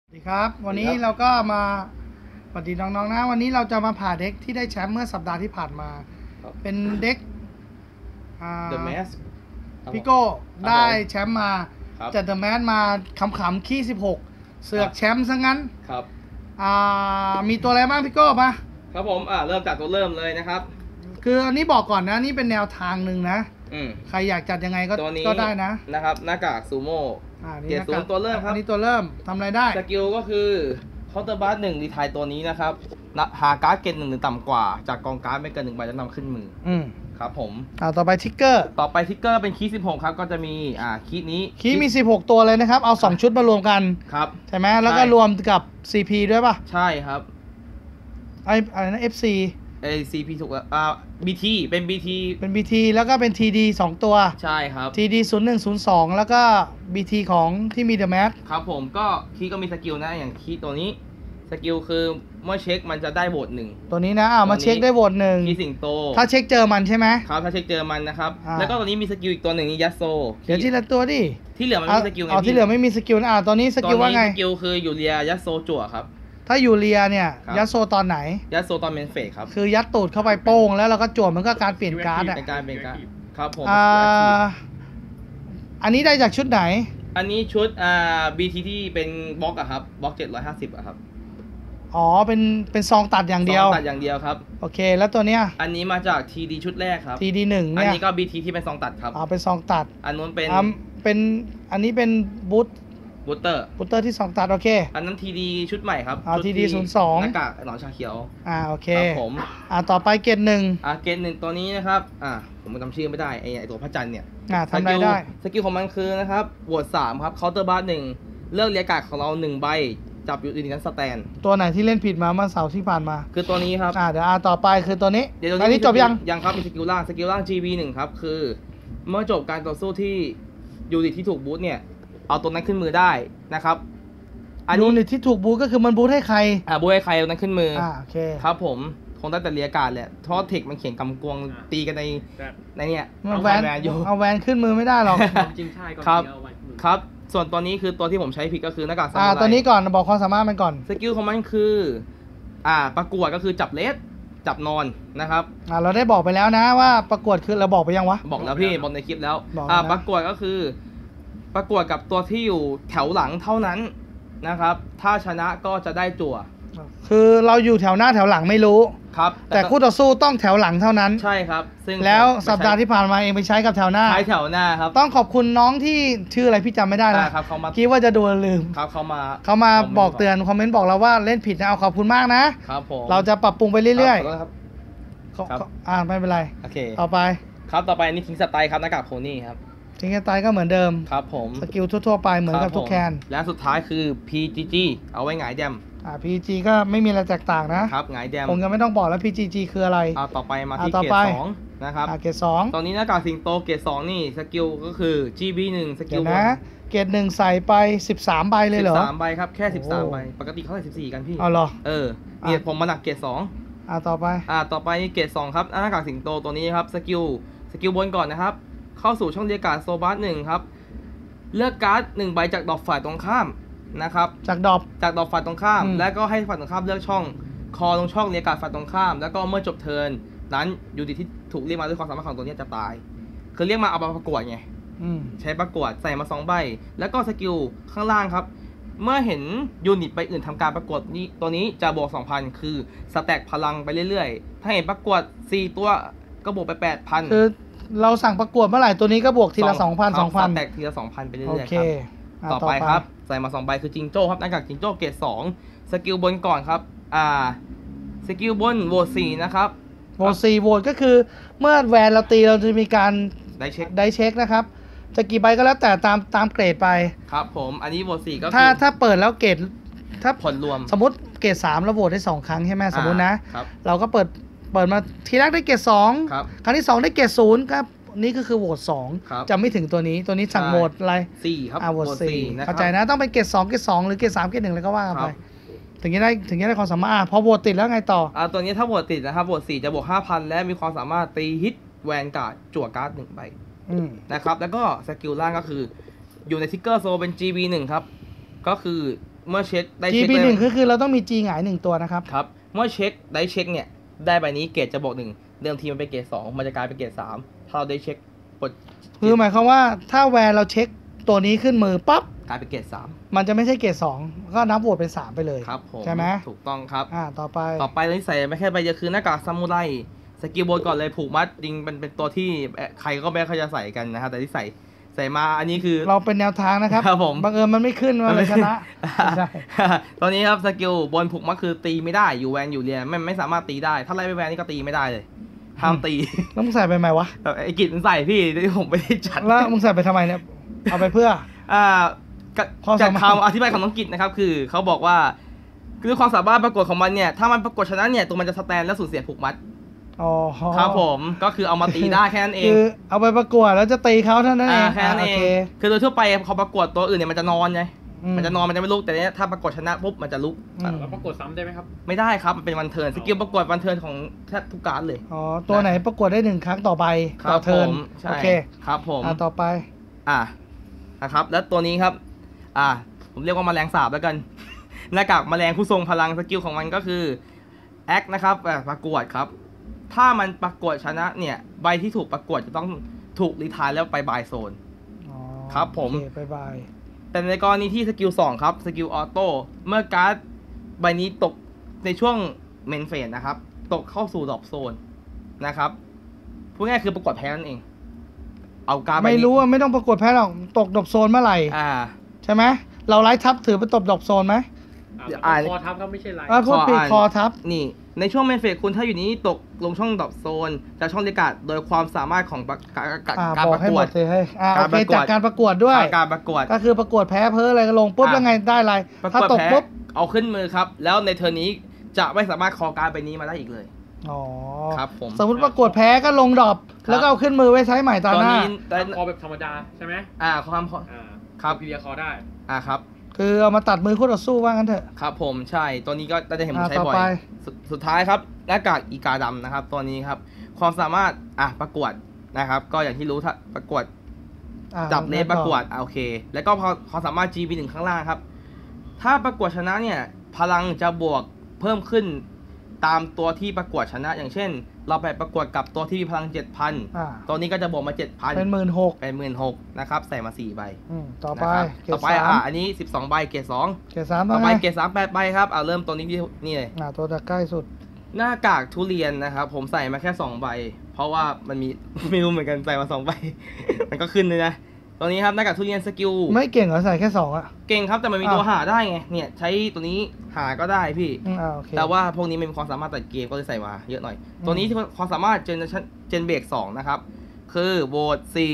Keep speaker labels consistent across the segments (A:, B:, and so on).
A: สวัสดีครับวันนี้เราก็มาสวัสดีน้องๆนะวันนี้เราจะมาผ่าเด็กที่ได้แชมป์เมื่อสัปดาห์ที่ผ่านมาเป็นเด็ก
B: The Mask
A: พี่โก้ได้แชมป์มาจาก The Mask มาขำๆขี้16เสือกแชมป์ซะงั้น
B: ครับ
A: มีตัวอะไรบ้างพี่โก้มา
B: ครับผมเริ่มจากตัวเริ่มเลยนะครับ
A: คืออันนี้บอกก่อนนะนี่เป็นแนวทางหนึ่งนะใครอยากจัดยังไงก็ได้
B: นะครับหน้ากากซูโม่เกียรติศูนย์ตัวเริ่มครับ
A: อันนี้ตัวเริ่มทำอะไรได้
B: สกิลก็คือเคาน์เตอร์บาร์1รีไทายตัวนี้นะครับหาการ์ดเกณฑ์1หรือต่ำกว่าจากกองการ์ดไม่เกิน1ใบจะนำขึ้นมือครับผม
A: ต่อไปทิกเกอร์
B: เป็นคีย์16ครับก็จะมีคีย์นี้
A: คีย์มี16ตัวเลยนะครับเอา2ชุดมารวมกัน
B: ครับ
A: ใช่ไหมแล้วก็รวมกับ CP ด้วยป่ะ
B: ใช่ครับ
A: อะไรนะ FC
B: CP ถูกแล้วBT เป็น
A: BT แล้วก็เป็น TD 2 ตัว
B: ใช่ครับ
A: TD 0102แล้วก็ BT ของที่มี The Mask
B: ครับผมก็คีย์ก็มีสกิลนะอย่างคีย์ตัวนี้สกิลคือเมื่อเช็คมันจะได้โหวต1
A: ตัวนี้นะมาเช็คได้โหวต1
B: คีย์สิงโต
A: ถ้าเช็คเจอมันใช่ไหม
B: ครับถ้าเช็คเจอมันนะครับแล้วก็ตัวนี้มีสกิลอีกตัวหนึ่งนี่ยัสโซ
A: เดี๋ยวทีละตัวดิ
B: ที่เหลือมันไม่มีสกิลไง
A: ที่เหลือไม่มีสกิลนะตอนนี้สกิลว่าไง
B: สกิลคือยูเรียยัสโซจั่วครับ
A: ถ้ายูเรียเนี่ยยัดโซตอนไหน
B: ยัดโซตอนเมนเฟสครับ
A: คือยัดตูดเข้าไปโป้งแล้วเราก็จั่วมันก็การเปลี่ยนการ์ด
B: เป็นการครับผม
A: อันนี้ได้จากชุดไหน
B: อันนี้ชุดBT ที่เป็นบล็อกอะครับบล็อก750อะครับ
A: อ๋อเป็นซองตัดอย่างเดียว
B: ตัดอย่างเดียวครับ
A: โอเคแล้วตัวเนี้ย
B: อันนี้มาจาก TD ชุดแรกครับ
A: TD 1เนี่ย
B: อันนี้ก็ BT ที่เป็นซองตัดครับ
A: เป็นซองตัด
B: อันนู้นเป็น
A: อันนี้เป็นบูตเตอร์ที่2ตัดโอเค
B: อันนั้น TD ชุดใหม่ครับ
A: TD 02
B: หน้ากากหนอนชาเขียว
A: โอเค
B: ครับผม
A: ต่อไปเกรด
B: 1เกรด1ตัวนี้นะครับผมจำชื่อไม่ได้ไอตัวพระจันทร์เนี่ย
A: ทำได้
B: สกิลของมันคือนะครับโหวต3ครับเคาน์เตอร์บาร์1เลือกเรียกการ์ดของเรา1ใบจับอยู่ในนั้นสแตน
A: ตัวไหนที่เล่นผิดมาเมื่อเสาร์ที่ผ่านมา
B: คือตัวนี้ครับ
A: เดี๋ยวต่อไปคือตัวนี้
B: อัน
A: นี้จบ
B: ยังครับมีสกิลล่าง GB 1ครับคือเมื่อจบการต่อสู้ที่ยูนิตที่ถูกบูทเนี่ยเอาตัวนั้นขึ้นมือได้นะครับ
A: ยูนิตที่ถูกบูทก็คือมันบูทให้ใคร
B: บูทให้ใครเอานั้นขึ้นมือ
A: โอเค
B: ครับผมคงได้แต่เรียกการ์ดแหละเพราะเทคมันเขียนกำกวงตีกันในเนี่ย
A: เอาแวนขึ้นมือไม่ได้หรอก
B: จริงใช่ครับส่วนตัวนี้คือตัวที่ผมใช้ผิดก็คือหน้ากากซามูไร
A: ตัวนี้ก่อนบอกความสามารถมันก่อน
B: สกิลของมันคือประกวดก็คือจับเลสจับนอนนะครับ
A: เราได้บอกไปแล้วนะว่าประกวดคือเราบอกไปยังวะ
B: บอกแล้วพี่บอกในคลิปแล้วประกวดก็คือประกวดกับตัวที่อยู่แถวหลังเท่านั้นนะครับถ้าชนะก็จะได้จั่ว
A: คือเราอยู่แถวหน้าแถวหลังไม่รู้
B: ครับ
A: แต่คู่ต่อสู้ต้องแถวหลังเท่านั้น
B: ใช่ครับซึ่ง
A: แล้วสัปดาห์ที่ผ่านมาเองไปใช้กับแถวหน้า
B: ใช้แถวหน้าครับ
A: ต้องขอบคุณน้องที่ชื่ออะไรพี่จำไม่ได้แล้วคิดว่าจะดูลืม
B: ครับเขา
A: มาบอกเตือนคอมเมนต์บอกเราว่าเล่นผิดนะเอาขอบคุณมากนะครับ
B: ผม
A: เราจะปรับปรุงไปเรื่อย
B: ๆครับ
A: ไม่เป็นไร
B: โอเค
A: ต่อไป
B: ครับต่อไปนี่ทิ้งสไตล์ครับหน้ากากโพนี่ครับ
A: ทิ้งสไตล์ก็เหมือนเดิม
B: ครับผม
A: สกิลทั่วๆไปเหมือนกับทุกแคน
B: และสุดท้ายคือ PGG เอาไว้หงายแดม
A: PG ก็ไม่มีอะไรแตกต่างนะครับ
B: หงายแดม
A: ผมยังไม่ต้องบอกแล้ว PGG คืออะไร
B: ต่อไปมาที่เกรด2นะครับ
A: เกรด2
B: ตอนนี้หน้ากากสิงโตเกรด2นี่สกิลก็คือ GB 1สกิล
A: นะเกรด1ใส่ไป13ใบเลยเหรอ
B: 13ใบครับแค่13ใบปกติเขาใส่14กันพี่
A: เหรอ
B: เนี่ยผมมาหนักเกรด
A: 2ต่อ
B: ไปนี่เกรด2ครับหน้ากากสิงโตตัวนี้ครับสกิลบนก่อนนะครับเข้าสู่ช่องเรียกการ์ดโซบาร์1ครับเลือกการ์ด1ใบจากดอกฝ่ายตรงข้ามนะครับ
A: จากดอก
B: ฝ่ายตรงข้ามแล้วก็ให้ฝ่ายตรงข้ามเลือกช่องคอลงช่องเรียกการ์ดฝ่ายตรงข้ามแล้วก็เมื่อจบเทิร์นนั้นยูนิตที่ถูกเรียกมาด้วยความสามารถของตัวนี้จะตายคือเรียกมาเอามาประกวดไงใช้ประกวดใส่มา2ใบแล้วก็สกิลข้างล่างครับเมื่อเห็นยูนิตไปอื่นทำการประกวดนี้ตัวนี้จะบวก 2,000 คือสแต็กพลังไปเรื่อยๆถ้าเห็นประกวด4ตัวก็บวกไป 8,000
A: คือเราสั่งประกวดเมื่อไหร่ตัวนี้ก็บวกทีละ 2,000
B: สแต็กทีละ 2,000 ไปเรื่อยๆครับต่อไปครับใส่มา2ใบคือจิงโจ้ครับหน้ากากจิงโจ้เกรด2สกิลบนก่อนครับสกิลบนโหวต4นะครับ
A: โหวต4โหวตก็คือเมื่อแวนเราตีเราจะมีการ
B: ได้เ
A: ช็คนะครับจะกี่ใบก็แล้วแต่ตามเกรดไป
B: ครับผมอันนี้โหวต4ก็
A: ถ้าเปิดแล้วเกรดถ้า
B: ผลรวม
A: สมมติเกรด3เราโหวตได้2ครั้งใช่ไหมสมมตินะเราก็เปิดมาทีแรกได้เกรด2ครั้งที่2ได้เกรด0ครับนี่ก็คือโหวต2จะไม่ถึงตัวนี้สั่งโหวตอะไร
B: 4ครับ
A: โหวต4เข้าใจนะต้องเป็นเกรด2เกรด2หรือเกรด3เกรด1อะไรก็ว่ากันไปถึงจะได้ความสามารถพอโหวตติดแล้วไงต่อ
B: ตัวนี้ถ้าโหวตติดนะครับโหวต4จะบวก 5,000 และมีความสามารถตีฮิตแวนการ์ดจั่วการ์ด1ใบนะครับแล้วก็สกิลล่างก็คืออยู่ในทิกเกอร์โซเป็น GB 1ครับก็คือเมื่อเช็คได้
A: G
B: เช็ค
A: P1 คือเราต้องมี G หงาย1ตัวนะครับ
B: ครับเมื่อเช็คได้เช็คเนี่ยได้ใบนี้เกรดจะบวก1เดิมทีมันเป็นเกรด2มันจะกลายเป็นเกรด3ถ้าเราได้เช็คกด
A: คือหมายความว่าถ้าแวร์เราเช็คตัวนี้ขึ้นมือปั๊บ
B: กลายเป็นเกรด3
A: มันจะไม่ใช่เกรด2ก็นับโหวตเป็น3ไปเลย
B: ครับผม
A: ใช่ไหม
B: ถูกต้องครับ
A: ต่อไป
B: ตัวนี้ใส่ไม่แค่ใบเดียวคือหน้ากากซามูไรสกิลบนก่อนเลยผูกมัดจริงเป็นตัวที่ใครก็ไม่ค่อยจะใส่กันนะครับแต่ที่ใส่มาอันนี้คือ
A: เราเป็นแนวทางนะครับ
B: ผม
A: บังเอิญมันไม่ขึ้นมันเลยชนะใช่
B: ตอนนี้ครับสกิลบนผูกมัดคือตีไม่ได้อยู่แวนอยู่เรียนไม่สามารถตีได้ถ้าไล่ไปแวนนี่ก็ตีไม่ได้เลยห้ามตี
A: แล้วมึงใส่ไปไหมวะ
B: ไอ้กิจมันใส่พี่ที่ผมไม่ได้จัด
A: แล้วมึงใส่ไปทำไมเนี่ยเอาไปเพื่อ
B: จากคำอธิบายของน้องกิจนะครับคือเขาบอกว่าคือความสามารถปรากฏของมันเนี่ยถ้ามันปรากฏชนะเนี่ยตัวมันจะสแตนและสูญเสียผูกมัดครับผมก็คือเอามาตีได้แค่นั้นเอง
A: คือเอาไปประกวดแล้วจะตีเขาเท่านั้นเอง
B: แค่นั้นเองคือโดยทั่วไปเขาประกวดตัวอื่นเนี่ยมันจะนอนไงมันจะนอนมันจะไม่ลุกแต่เนี้ยถ้าปรากฏชนะปุ๊บมันจะลุก
C: แล้วประกวดซ้ำได้ไหมครับ
B: ไม่ได้ครับมันเป็นวันเทิร์นสกิลประกวดวันเทิร์นของแทบทุกการเลย
A: ตัวไหนประกวดได้1 ครั้งต่อไปต่อเทิร์นโอเค
B: ครับผม
A: ต่อไป
B: นะครับแล้วตัวนี้ครับผมเรียกว่าแมลงสาบแล้วกันหน้ากากแมลงผู้ทรงพลังสกิลของมันก็คือแอคนะครับประกวดครับถ้ามันประกวดชนะเนี่ยใบที่ถูกประกวดจะต้องถูกรีไทร์แล้วไปบายโซนครับผม
A: ไปบาย
B: แต่ในกรณีที่สกิล2ครับสกิลออโต้เมื่อการ์ดใบนี้ตกในช่วงเมนเฟสนะครับตกเข้าสู่ดรอปโซนนะครับพูดง่ายคือประกวดแพ้นั่นเองเอาการ์ด
A: ไม่รู้ว่าไม่ต้องประกวดแพ้หรอกตกดรอปโซนเมื่อไหร่ใช่ไหมเราไลท์ทับถือเป็นตบดรอปโซนไหม
C: คอทับก็ไม่ใช่ไลท์
A: พูดผิดคอทับ
B: นี่ในช่วงเมนเฟสคุณถ้าอยู่นี้ตกลงช่องดรอปโซนจากช่องเรียกการ์ดโดยความสามารถของการประกวด
A: จากการประกวดด้วย
B: การประกวด
A: ก็คือประกวดแพ้เพ้ออะไรก็ลงปุ๊บแล้วไงได้อะไรถ้าตกปุ๊บ
B: เอาขึ้นมือครับแล้วในเทอร์นี้จะไม่สามารถคอการ์ดใบนี้มาได้อีกเลยครับผม
A: สมมติประกวดแพ้ก็ลงดรอปแล้วก็เอาขึ้นมือไว้ใช้ใหม่ตอนหน้า
C: คอแบบธรรมดาใช่ไหม
B: ความ
C: ครับพีเรียคอได้
B: ครับ
A: คือเอามาตัดมือคู่ต่อสู้ว่างั้นเถอะ
B: ครับผมใช่ตัวนี้ก็จะเห็นผมใช้บ่อยสุดท้ายครับหน้ากากอีกาดำนะครับตัวนี้ครับความสามารถประกวดนะครับก็อย่างที่รู้ถ้าประกวดจับเลสประกวดโอเคแล้วก็ความสามารถ GB1 ข้างล่างครับถ้าประกวดชนะเนี่ยพลังจะบวกเพิ่มขึ้นตามตัวที่ประกวดชนะอย่างเช่นเราไปประกวดกับตัวที่มีพลัง 7,000 ตัวนี้ก็จะบวกมา 7,000
A: เป็น 16,000
B: นะครับใส่มา4ใบ
A: ต่อไป
B: อันนี้12ใบเกรด2
A: เกรด3
B: ต่อไปเกรด3 8ใบครับเริ่มตัวนี้นี่เลย
A: ตัวจะใกล้สุด
B: หน้ากากทุเรียนนะครับผมใส่มาแค่2ใบเพราะว่ามันมีไม่รู้เหมือนกันใส่มา2ใบมันก็ขึ้นเลยนะตัวนี้ครับหน้ากากทุเรียนสกิล
A: ไม่เก่งเหรอใส่แค่2
B: เก่งครับแต่มันมีตัวหาได้ไงเนี่ยใช้ตัวนี้หาก็ได้พี่แต่ว่าพวกนี้มันมีความสามารถตัดเกมก็เลยใส่มาเยอะหน่อยตัวนี้ความสามารถเจนเบรก2นะครับคือโหวต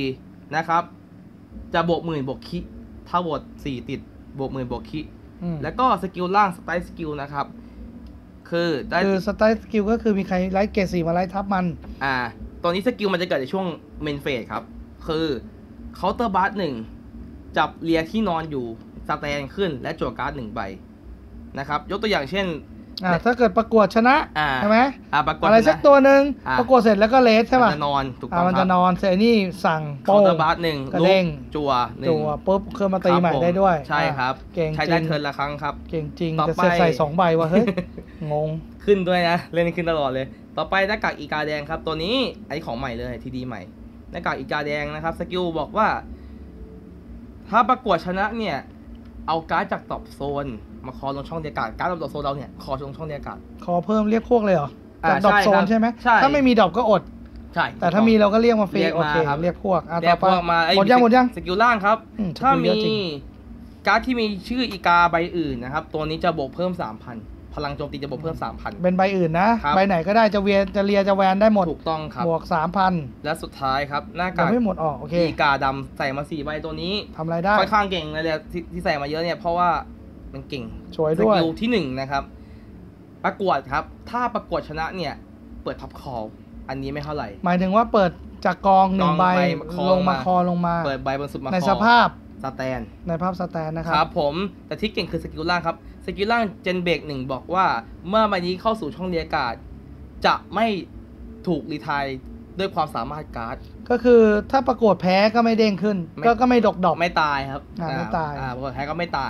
B: 4นะครับจะบวก10,000บวกคิถ้าโหวต4ติดบวก10,000บวกคิแล้วก็สกิลล่างสไตล์สกิลนะครับคือ
A: สไตล์สกิลก็คือมีใครไลท์เกรด4มาไลท์ทับมัน
B: ตัวนี้สกิลมันจะเกิดในช่วงเมนเฟสครับคือเคาน์เตอร์บาร์1จับเรียที่นอนอยู่สแตนขึ้นและจั่วการ์ด1ใบนะครับยกตัวอย่างเช่น
A: ถ้าเกิดประกวดชนะใช่ไหม
B: ประกวด
A: อะไรสักตัวหนึ่งประกวดเสร็จแล้วก็เลสใช่ป่ะ
B: มันจะนอนถูกต้อง
A: มันจะนอนเสร็จนี่สั่ง
B: เคาน์เตอร์บาร์1ลุกจั่ว
A: ปุ๊บเคลื่อนมาตีใหม่ได้ด้วย
B: ใช่ครับ
A: เก่งจริง
B: ใช้ได้เทิร์นละครั้งครับ
A: เก่งจริงจะใส่2ใบว่ะเฮ้ยงง
B: ขึ้นด้วยนะเล่นขึ้นตลอดเลยต่อไปหน้ากากอีกาแดงครับตัวนี้ไอ้ของใหม่เลยทีดีใหม่หน้ากากอีกาแดงนะครับสกิลบอกว่าถ้าประกวดชนะเนี่ยเอาการ์ดจากดรอปโซนมาคอลงช่องเดียการ์ดดรอปโซนเราเนี่ยคอลงช่องเดียการ์ด
A: คอเพิ่มเรียกพวกเลยเหรอจากดรอปโซนใช่ไหมถ้าไม่มีดรอปก็อด
B: ใช่
A: แต่ถ้ามีเราก็เรียกมาฟรีโอเคเรียกพวก
B: ต่อไป
A: หมดยัง
B: สกิลล่างครับถ้ามีการ์ดที่มีชื่ออีกาใบอื่นนะครับตัวนี้จะบวกเพิ่ม 3,000 พลังโจมตีจะบวกเพิ่ม 3,000
A: เป็นใบอื่นนะใบไหนก็ได้จะเวียนจะเลียจะแวนได้หมด
B: ถูกต้องครับ
A: บวก 3,000
B: และสุดท้ายครับหน้ากาก
A: ไม่หมดโอเค
B: อีกาดำใส่มา4ใบตัวนี้
A: ทำอะไรได้
B: ค่อนข้างเก่งเลยที่ใส่มาเยอะเนี่ยเพราะว่ามันเก่ง
A: ช่วยด้วย
B: สกิลที่1นะครับประกวดครับถ้าประกวดชนะเนี่ยเปิดท็อปคอลอันนี้ไม่เท่าไหร่
A: หมายถึงว่าเปิดจากกอง1ใบลงมาคอลงมา
B: เปิดใบบนสุดมา
A: ในสภาพ
B: สแตน
A: ในภาพสแตนนะครับ
B: ครับผมแต่ที่เก่งคือสกิลล่างครับสกิลล่างเจนเบรก1บอกว่าเมื่อใบนี้เข้าสู่ช่องเรียกการ์ดจะไม่ถูกรีไทร์ด้วยความสามารถการ์ด
A: ก็คือถ้าประกวดแพ้ก็ไม่เด้งขึ้นก็ไม่ดอก
B: ไม่ตายครับ
A: ไม่ตาย
B: ประกวดแพ้ก็ไม่ตาย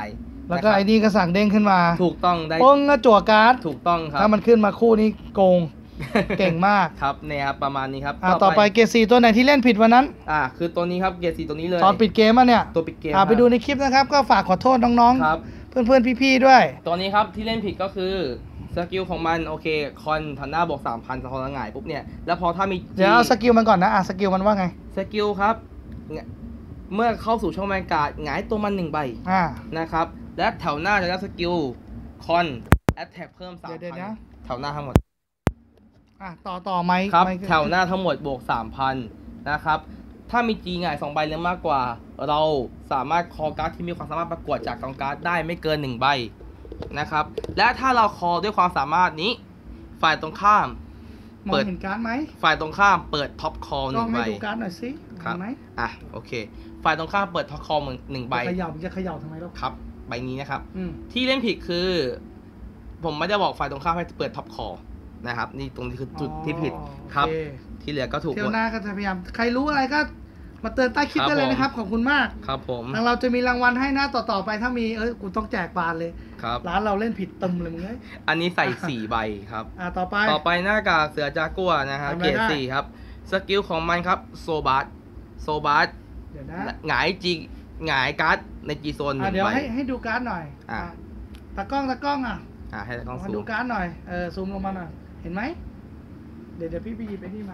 A: แล้วก็ไอ้นี่ก็สั่งเด้งขึ้นมา
B: ถูกต้องได้
A: ปงก็จั่วการ์ด
B: ถูกต้องครับ
A: ถ้ามันขึ้นมาคู่นี้โกง เก่งมาก
B: ครับเนี่ยครับประมาณนี้ครับ
A: ต่อไปเกรด4ตัวไหนที่เล่นผิดวันนั้น
B: คือตัวนี้ครับเกียร์สีตัวนี้เลย
A: ตอนปิดเกมอ่ะเนี่ย
B: ตัวปิดเกม
A: ไปดูในคลิปนะครับ ก็ฝากขอโทษน้อง
B: ครับ
A: ๆ เพื่อนๆ พี่ๆ ด้วย
B: ตัวนี้ครับที่เล่นผิดก็คือสกิลของมันโอเคคอนทันหน้าบวก 3,000สะท้อนหงายปุ๊บเนี่ยแล้วพอถ้ามี
A: เดี๋ยวเอาสกิลมันก่อนนะสกิลมันว่าไง
B: สกิลครับเมื่อเข้าสู่ช่องแวนการ์ดหงายตัวมัน1ใบนะครับและแถวหน้าจะได้สกิลคอนแอตแทกเพิ่ม 3,000
A: เดี๋ยวนะ
B: แถวหน้าทั้งหมด
A: ต่อไหม
B: ครับแถวหน้าทั้งหมดบวก 3,000 นะครับถ้ามีจีหงาย2ใบหรือมากกว่า เราสามารถคอการ์ดที่มีความสามารถประกวดจากกองการ์ดได้ไม่เกิน1ใบนะครับและถ้าเราคอด้วยความสามารถนี้ฝ่ายตรงข้าม
A: มองเห็นการ์ดไหม
B: ฝ่ายตรงข้ามเปิดท็อปคอ
A: ลอง
B: 1ใบ
A: ให้ดูการ์ดหน่อยสิ
B: ครับ
A: เห็นไหม
B: โอเคฝ่ายตรงข้ามเปิดท็อปคอ1ใบ
A: จะเขย่าทำไมล่ะ
B: ครับใบนี้นะครับ
A: อืม
B: ที่เล่นผิดคือ ผมไม่ได้บอกฝ่ายตรงข้ามให้เปิดท็อปคอนะครับนี่ตรงนี้คือจุดที่ผิดครับ
A: โอเค
B: ที่เหลือก็ถูก
A: เที่
B: ห
A: ย
B: ม
A: ว
B: ด
A: หน้าก็จะพยายามใครรู้อะไรก็มาเตือนใต้คลิป
B: ครับ
A: ได้เลยนะครับ ขอบคุณมาก
B: ครับผม
A: ทางเราจะมีรางวัลให้นะต่อไปถ้ามีกูต้องแจกบานเลย
B: ครับ
A: ร้านเราเล่นผิดตึมเลยมึงเอ้ย
B: อันนี้ใส่4ใบครับ
A: ต่อไป
B: หน้ากากเสือจากัวนะครับ
A: ทำอะไร
B: เกรด
A: ได้
B: 4ครับสกิลของมันครับโซบัส
A: เดี๋ยวนะ
B: หงายจีหงายการ์ดในจีโซน1
A: เดี๋ยว
B: ใบ
A: ให้ดูการ์ดหน่อย
B: อ่ะ
A: ตากล้อง
B: ให้ต้อง
A: มา
B: สู
A: ดู
B: ง
A: การ์ดหน่อยซูมลงมาหน่อยเห็นไหมเดี๋ยวพี่ไปหยิบไปนี่มา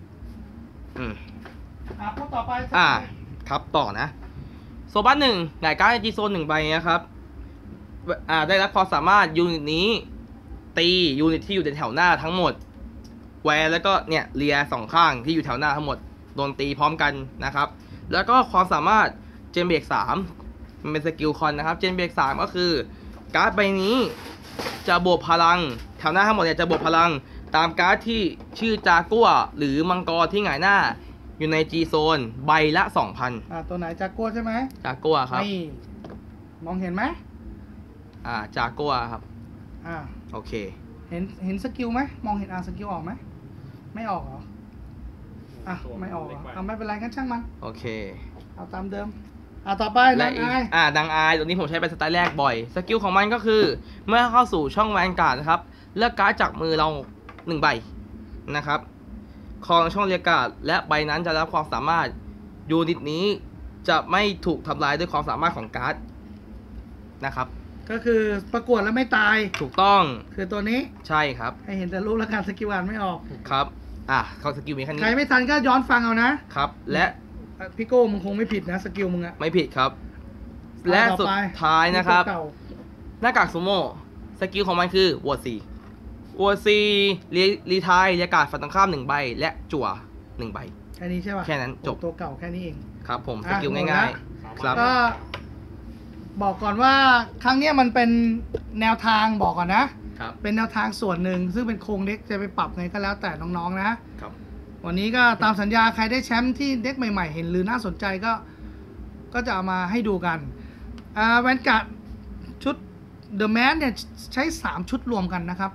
A: พูดต่อไป
B: ครับต่อนะโซบัส1หงายการ์ดในจีโซน1ใบนะครับได้รับความสามารถยูนิตนี้ตียูนิตที่อยู่ในแถวหน้าทั้งหมดแวร์แล้วก็เนี่ยเลีย2ข้างที่อยู่แถวหน้าทั้งหมดโดนตีพร้อมกันนะครับแล้วก็ความสามารถเจนเบรก3มันเป็นสกิลคอนนะครับเจนเบรก3ก็คือการ์ดใบนี้จะบวกพลังแถวหน้าทั้งหมดเนี่ยจะบวกพลังตามการ์ดที่ชื่อจากัวหรือมังกรที่หงายหน้าอยู่ใน G โซนใบละ 2,000
A: ตัวไหนจากัวใช่ไหม
B: จากัวครับ
A: นี่มองเห็นไหม
B: จากัวครับ โอเค
A: เห็นสกิลไหมมองเห็นสกิลออกไหมไม่ออกเหรอไม่ออกเหรอไม่เป็นไรกันช่างมัน
B: โอเค
A: เอาตามเดิมต่อไป
B: และอีกดังอายตัวนี้ผมใช้เป็นสไตล์แรกบ่อยสกิลของมันก็คือเมื่อเข้าสู่ช่องแวนการ์ดนะครับเลือกการ์ดจากมือเรา1ใบนะครับครองช่องเรียกการ์ดและใบนั้นจะรับความสามารถยูนิตนี้จะไม่ถูกทำลายด้วยความสามารถของการ์ดนะครับ
A: ก็คือประกวดแล้วไม่ตาย
B: ถูกต้อง
A: คือตัวนี้
B: ใช่ครับ
A: ให้เห็นแต่รูปแล้วการสกิลอ่านไม่ออก
B: ครับเขาสกิลมีแค่นี้
A: ใครไม่ทันก็ย้อนฟังเอานะครับ
B: และ
A: พี่โก้มึงคงไม่ผิดนะสกิลมึงอะ
B: ไม่ผิดครับและสุดท้ายนะครับหน้ากากซูโม่สกิลของมันคือวอร์ซีรีไทายเรียกการ์ดฝั่งตรงข้าม1ใบและจั่ว1ใบ
A: แค่นี้ใช่ป่ะ
B: แค่นั้นจบ
A: ตัวเก่าแค่นี้เอง
B: ครับผมสกิลง่ายๆครับ
A: ก็บอกก่อนว่าครั้งนี้มันเป็นแนวทางบอกก่อนนะเป็นแนวทางส่วนหนึ่งซึ่งเป็นโครงเด็กจะไปปรับไงก็แล้วแต่น้องๆนะครับวันนี้ก็ตามสัญญาใครได้แชมป์ที่เด็กใหม่ๆเห็นหรือน่าสนใจก็จะเอามาให้ดูกันแวนการ์ดชุด The Man เนี่ยใช้3ชุดรวมกันนะครับ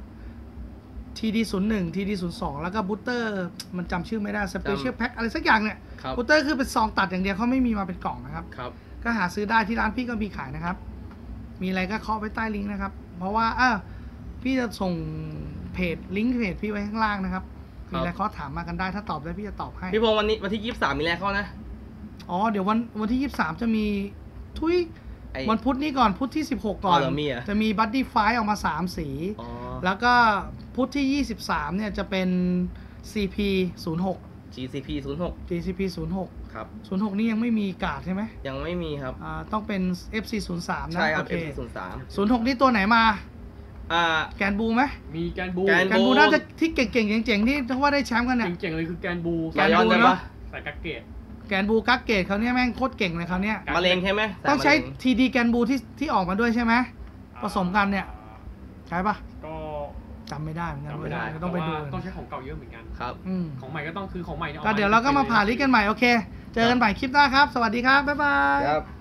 A: TD01 TD02 แล้วก็บูตเตอร์มันจำชื่อไม่ได้ Special Pack อะไรสักอย่างเนี่ยบูตเตอร์คือเป็นซองตัดอย่างเดียวเขาไม่มีมาเป็นกล่องนะครับก็หาซื้อได้ที่ร้านพี่ก็มีขายนะครับมีอะไรก็เคาะไว้ใต้ลิงก์นะครับเพราะว่าพี่จะส่งเพจลิงก์เพจพี่ไว้ข้างล่างนะครับมีอะไรเคาะถามมากันได้ถ้าตอบได้พี่จะตอบให้
B: พี่พงศ์วันที่23มีอะไรเข้านะ
A: เดี๋ยววันที่23จะมีวันพุธนี้ก่อนพุธที่16ก่อนจะมีบัดดี้ไฟออกมา3สีแล้วก็พุธที่23เนี่ยจะเป็น CP06
B: GCP06 ครับ
A: 06นี่ยังไม่มีการ์ดใช่ไหม
B: ยังไม่มีครับ
A: ต้องเป็น FC03 นะ
B: ใช่ครับ FC03
A: 06นี่ตัวไหนมาแกนบูไหม
C: มีแกนบู
A: น่าจะที่เก่งๆเจ๋งๆที่ทั้งว่าได้แชมป์กันเนี่ย
C: เก่งๆเลยคือแกนบู
B: เนาะ
C: ใส่กักเกต
A: แกนบูกักเกตเขาเนี่ยแม่งโคตรเก่งเลยเขาเนี่ย
B: มะเร็งใช่ไหม
A: ต้องใช้ TD แกนบูที่ออกมาด้วยใช่ไหมผสมกันเนี่ยใช่ปะ
C: ก็
A: จำไม่ได้เหมือนกัน
C: ต้องไปดูต้องใช้ของเก่าเยอะเหมือนกัน
B: ครับ
C: ของใหม่ก็ต้องคือของใหม่
A: ก็เดี๋ยวเราก็มาผ่าลิสต์กันใหม่โอเคเจอกันใหม่คลิปหน้าครับสวัสดีครับบ๊ายบาย